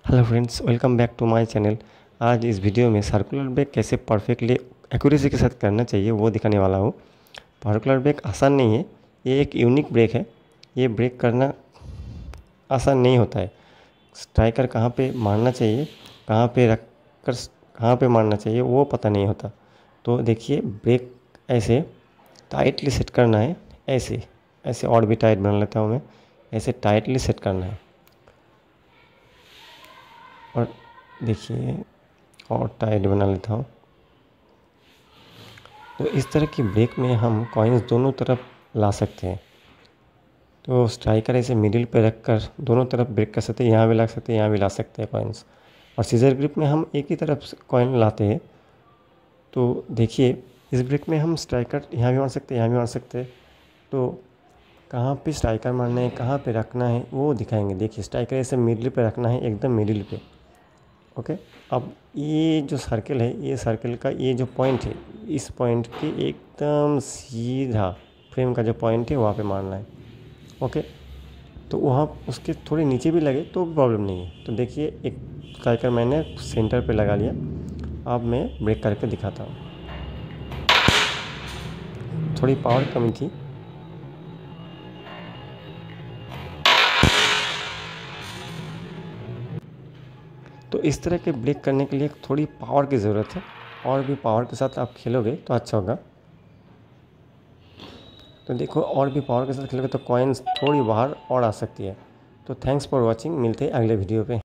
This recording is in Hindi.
Hello friends, welcome back to my channel. आज इस वीडियो में सर्कुलर ब्रेक कैसे परफेक्टली एक्यूरेसी के साथ करना चाहिए वो दिखाने वाला हूँ। सर्कुलर ब्रेक आसान नहीं है, ये एक यूनिक ब्रेक है। ये ब्रेक करना आसान नहीं होता है। स्ट्राइकर कहाँ पे मारना चाहिए, कहाँ पे रख कर कहाँ पे मारना चाहिए वो पता नहीं होता। तो देखिए, ब्रेक ऐसे टाइटली सेट करना है। ऐसे ऐसे और भी टाइट बना लेता हूँ मैं। ऐसे टाइटली सेट करना है और देखिए और टाइट बना लेता हूँ। तो इस तरह की ब्रेक में हम कॉइन्स दोनों तरफ ला सकते हैं। तो स्ट्राइकर ऐसे मिडिल पे रख कर दोनों तरफ ब्रेक कर सकते हैं, यहाँ भी ला सकते हैं, यहाँ भी ला सकते हैं कॉइन्स। और सीजर ग्रिप में हम एक ही तरफ कॉइन लाते हैं। तो देखिए, इस ब्रेक में हम स्ट्राइकर यहाँ भी मार सकते हैं, यहाँ भी मार सकते हैं। तो कहाँ पे स्ट्राइकर मारना है, कहाँ पे रखना है वो दिखाएंगे। देखिए, स्ट्राइकर ऐसे मिडिल पे रखना है, एकदम मिडिल पे। ओके। अब ये जो सर्कल है, ये सर्कल का ये जो पॉइंट है, इस पॉइंट के एकदम सीधा फ्रेम का जो पॉइंट है वहाँ पे मारना है। ओके। तो वहाँ उसके थोड़े नीचे भी लगे तो प्रॉब्लम नहीं है। तो देखिए, एक स्ट्राइकर मैंने सेंटर पे लगा लिया। अब मैं ब्रेक करके दिखाता हूँ। थोड़ी पावर कमी थी। तो इस तरह के ब्रेक करने के लिए थोड़ी पावर की ज़रूरत है, और भी पावर के साथ आप खेलोगे तो अच्छा होगा। तो देखो, और भी पावर के साथ खेलोगे तो कॉइन्स थोड़ी बाहर और आ सकती है। तो थैंक्स फॉर वॉचिंग, मिलते हैं अगले वीडियो पे।